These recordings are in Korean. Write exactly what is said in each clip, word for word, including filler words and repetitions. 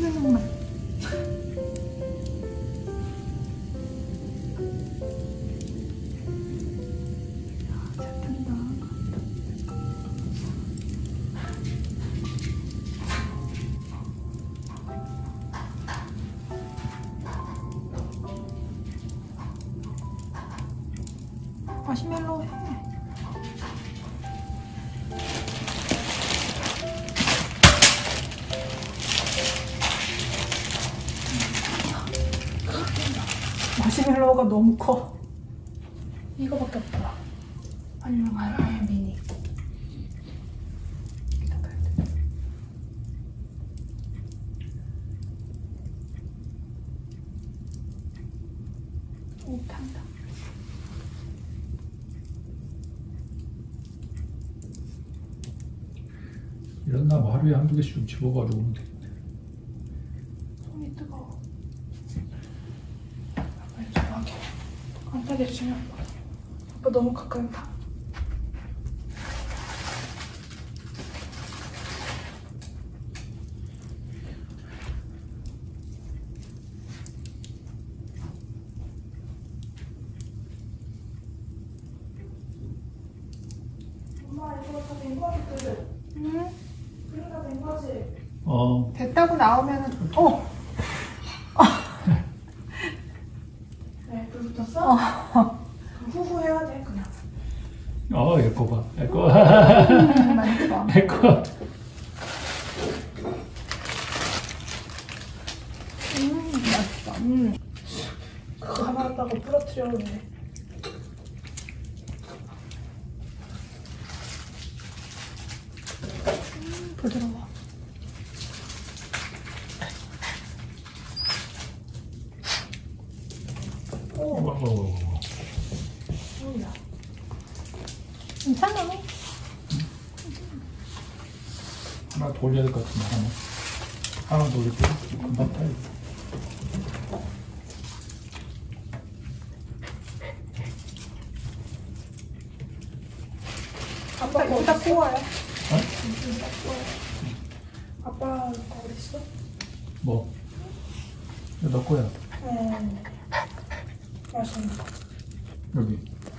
생각만. 마시멜로 해. 마시멜로가 너무 커. 이거밖에 없더라. 아니면 아예 미니. 오, 탄다. 이런 나무 하루에 한두 개씩 좀 집어가지고 오면 되겠네. 손이 뜨거워. 빨리 조용하게. 안 타게 해주면 아빠 너무 가까이 타. 엄마 이거 다 된 거거든. 응? 그래 다 된 거지? 어. 됐다고 나오면은 어! 네, 불 붙었어? 어. 후후 해야 돼 그냥. 어, 예뻐 봐. 예뻐. 음, 많이 예뻐. 예뻐. 음, 맛있다. 음. 가만하다고 부러뜨려오네. 음, 부드러워. 오, 와, 와, 와, 와. 뭐야? 괜찮아. 하나 돌려야 될 것 같은데, 하나. 하나 돌릴게. 금방 타요. 아빠 이거 딱 구워요. 어? 이거 딱 구워요. 아빠 거 어디 있어? 뭐? 이거 너 거야. 네. 맛있는 거. 여기.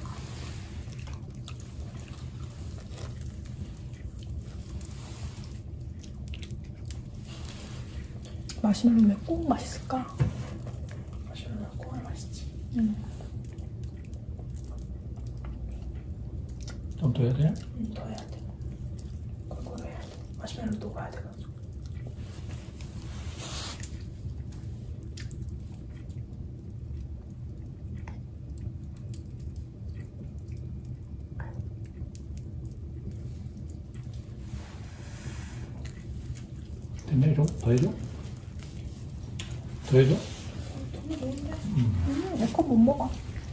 마시멜로 왜 꼭 맛있을까? 마시멜로 꼭 맛있지. 응. 좀 더 해야 되냐? 응, 더 해야 돼. 골고루 해야 돼. 마시멜로 녹아야 돼가지고. 됐네, 좀? 더 해줘? 더 해줘? 너무 좋은데? 음. 음, 내 거 못 먹어.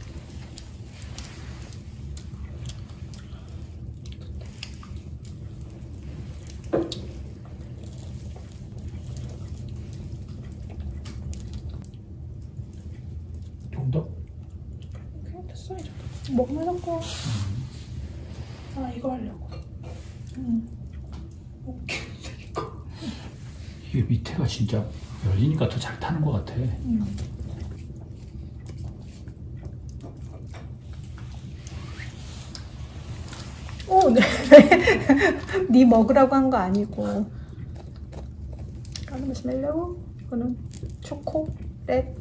좀 더? 그냥 됐어, 이제. 먹는 거. 음. 아, 이거 하려고. 응. 오케이, 이거. 이게 밑에가 진짜 열리니까 더 잘 타는 것 같아. 응. 오, 네. 네 먹으라고 한 거 아니고. 이거는 마시멜로, 이거는 초코, 렛.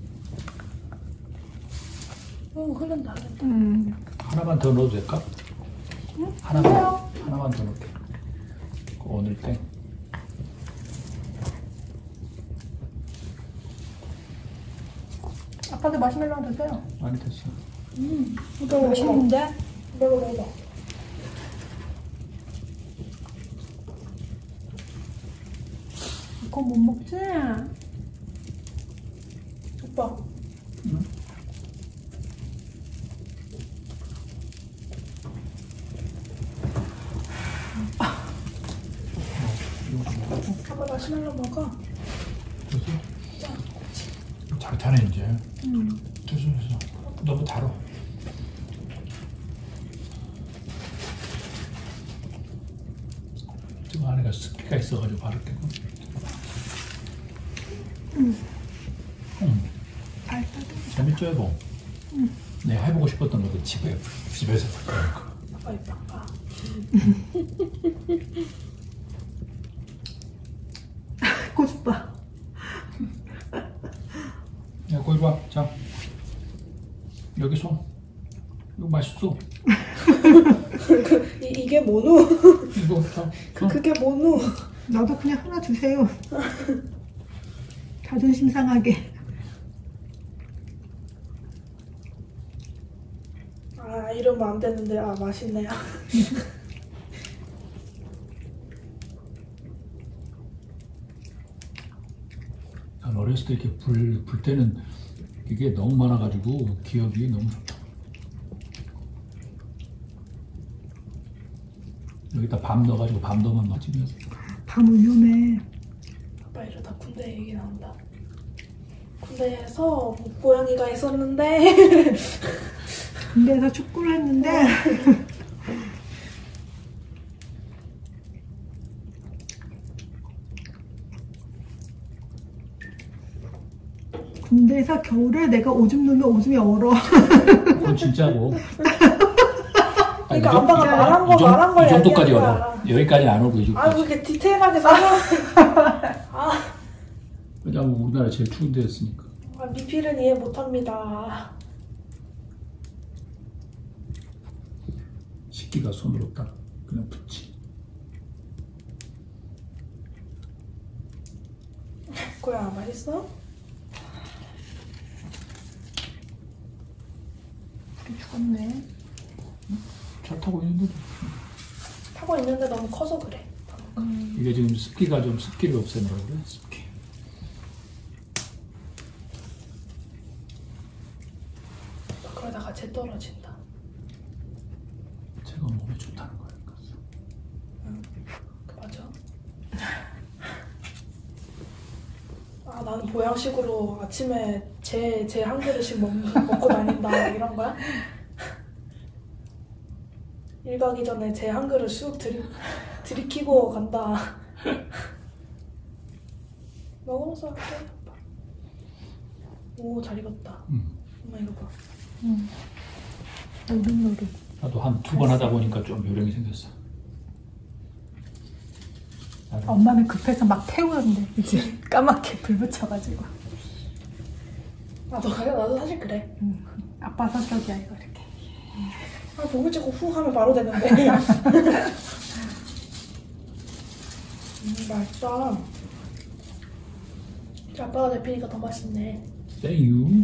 오, 흐른다, 흐른다. 음. 하나만 더 넣어도 될까? 응? 하나만, 그래요. 하나만 더 넣을게. 오늘 때. 아빠도 마시멜로 하나 드세요. 많이 됐어. 음, 이거 맛있는데? 먹어, 먹어. 이거 못 먹지? 오빠. 응? 아빠 마시멜로 먹어. 됐어? 잘 타네, 이제. 응. 됐어, 됐어. 너무 달아. 지금 안에가 습기가 있어가지고 바를게. 응. 잘 따뜻해. 재밌죠, 여보? 응. 내가 해보고 싶었던 것도 집에, 집에서. 아빠 입 아빠. 고집봐. 야, 거기 봐. 자. 여기 손. 이거 맛있어. 그, 이, 이게 뭐누? 이거, 자. 그, 그게 뭐누? 나도 그냥 하나 주세요. 자존심 상하게. 아, 이러면 안 되는데, 아, 맛있네요. 난 어렸을 때 이렇게 불, 불 때는 이게 너무 많아가지고 기억이 너무 좋다. 여기다 밤 넣어가지고 밤 넣으면 맛집이었어. 밤 위험해. 아빠 이러다 군대 얘기 나온다. 군대에서 고양이가 있었는데 군대에서 축구를 했는데 군대에서 겨울에 내가 오줌 누면 오줌이 얼어. 그건 진짜고. 아니, 그러니까 이 정- 아빠가 이- 말한 거 이 정- 말한 걸 이 정도까지 얘기하는 얼어. 거야. 여기까지 안 오고 이 아, 정도까지. 그렇게 디테일하게 설명. 아, 왜냐면 우리나라 제일 추운 데였으니까. 아, 미필은 이해 못합니다. 식기가 손으로 딱 그냥 붙지. 고양아 맛있어? 죽었네. 잘 타고 있는데. 타고 있는데 너무 커서 그래. 이게 지금 습기가 좀 습기를 없애느라고 그래. 습기. 그러다가 재 떨어진다. 제가 몸에 좋다는 거예요. 응, 그 맞아. 아, 나는 보양식으로 아침에 제, 제 한 그릇씩 먹, 먹고 다닌다 이런 거야? 일 가기 전에 제 한 그릇 쑥 들이, 들이키고 간다. 먹으면서 할게. 오, 잘 익었다. 음. 엄마 이거 봐. 응. 노릇노릇. 나도 한 두 번 하다 보니까 좀 요령이 생겼어. 나도 엄마는 급해서 막 태우는데 이제 까맣게 불 붙여가지고. 나도 그래, 나도 사실 그래. 응. 아빠 성격이야 이거 이렇게. 아, 고기 찍고 후 하면 바로 되는데. 음, 맛있다. 아빠가 데피니까 더 맛있네. 땡유.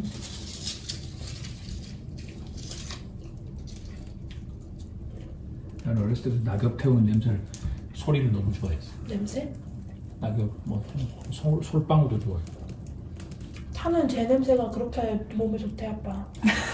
난 어렸을 때도 낙엽 태우는 냄새를 소리를 너무 좋아했어. 냄새? 낙엽 뭐 솔, 솔방울도 좋아해. 타는 제 냄새가 그렇게 몸에 좋대, 아빠.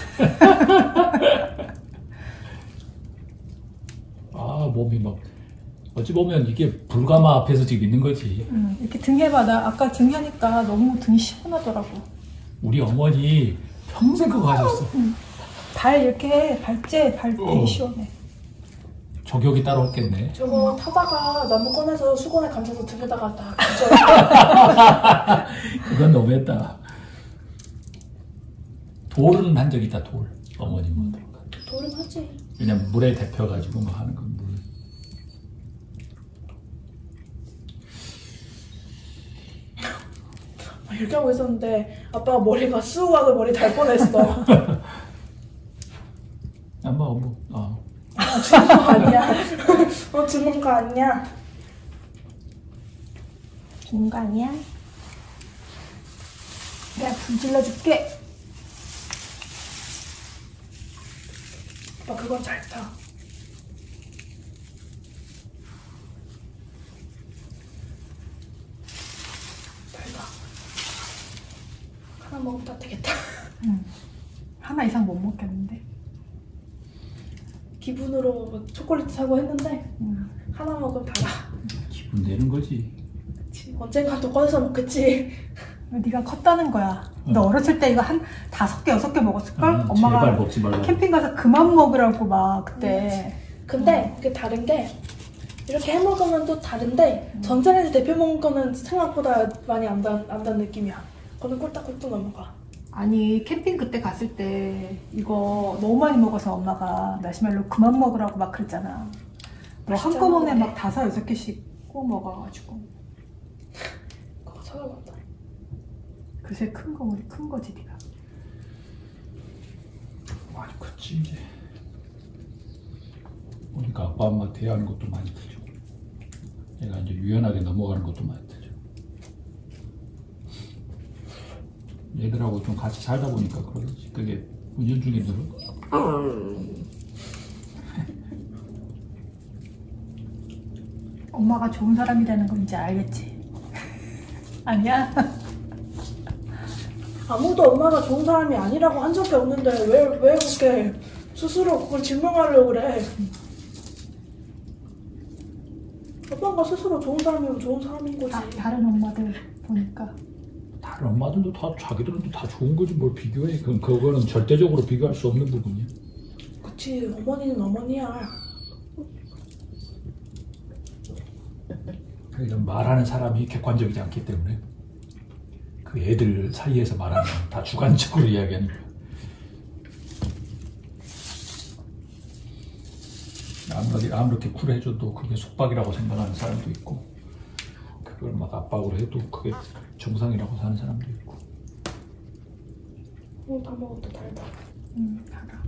아 몸이 막 어찌 보면 이게 불가마 앞에서 지금 있는 거지. 응. 이렇게 등해봐. 나 아까 등하니까 너무 등이 시원하더라고. 우리 어머니 평생 그거 하셨어. 응. 발 이렇게 발째 발 되게 어. 시원해. 저격이 따로 없겠네. 저거 타다가 나무 꺼내서 수건에 감싸서 등에다가 딱 붙여. 그건 너무했다. 돌은 한 적 있다. 돌 어머니 뭐. 돌은 하지. 왜냐면 물에 데펴가지고 뭐 하는 건 물. 아, 이렇게 하고 있었는데 아빠가 머리가 쑥 하고 머리 달 뻔했어. 아마 뭐 아. 아, 죽는 거 아니야. 어, 죽는 거 아니야. 죽는 거 아니야? 내가 불 질러줄게. 아빠 그건 잘 타. 밝아. 하나 먹으면 다 되겠다. 응. 하나 이상 못 먹겠는데. 기분으로 뭐 초콜릿 사고 했는데 응. 하나 먹으면 달아. 기분 내는 거지. 그치. 언젠가 또 꺼내서 먹겠지. 네가 컸다는 거야. 너 어. 어렸을 때 이거 한 다섯 개 여섯 개 먹었을걸? 아, 엄마가 제발 먹지 말라. 캠핑 가서 그만 먹으라고 막 그때. 근데 그게 다른 게 이렇게 해 먹으면 또 다른데 음. 전자레인지 데펴 먹는 거는 생각보다 많이 안 단, 안 단 느낌이야. 거는 꿀딱꿀딱 넘어가. 아니 캠핑 그때 갔을 때 이거 너무 많이 먹어서 엄마가 마시멜로 그만 먹으라고 막 그랬잖아. 뭐 맛있잖아, 한꺼번에 근데. 막 다섯 여섯 개씩 구워 먹어가지고 그거 찾아본다. 그새 큰 거 우리 큰 거지 네가. 많이 컸지 이제. 그러니까 아빠 엄마 대하는 것도 많이 크죠. 얘가 이제 유연하게 넘어가는 것도 많이 크죠. 얘들하고 좀 같이 살다 보니까 그러지. 그게 은연중에 늘어. 엄마가 좋은 사람이라는 건 이제 알겠지? 아니야? 아무도 엄마가 좋은 사람이 아니라고 한 적이 없는데 왜, 왜 그렇게 스스로 그걸 증명하려고 그래. 오빠가 스스로 좋은 사람이면 좋은 사람인 거지. 다, 다른 엄마들 보니까 다른 엄마들도 다 자기들은 다 좋은 거지 뭘 비교해. 그건 그거는 절대적으로 비교할 수 없는 부분이야. 그치, 어머니는 어머니야. 그러니까 말하는 사람이 객관적이지 않기 때문에 그 애들 사이에서 말하면 다 주관적으로 이야기하니까. 아무리 아무렇게 쿨해줘도 그게 속박이라고 생각하는 사람도 있고, 그걸 막 압박으로 해도 그게 정상이라고 사는 사람도 있고. 어, 다 먹었다, 달다. 응 알아.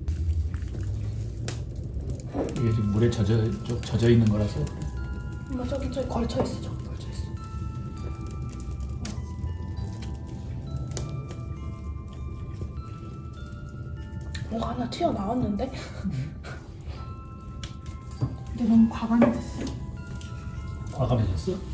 이게 지금 물에 젖어 좀 젖어 있는 거라서. 엄마 저기 저기 걸쳐 있어, 저기 걸쳐 있어. 뭔가 하나 튀어 나왔는데? 근데 너무 과감해졌어. 과감해졌어?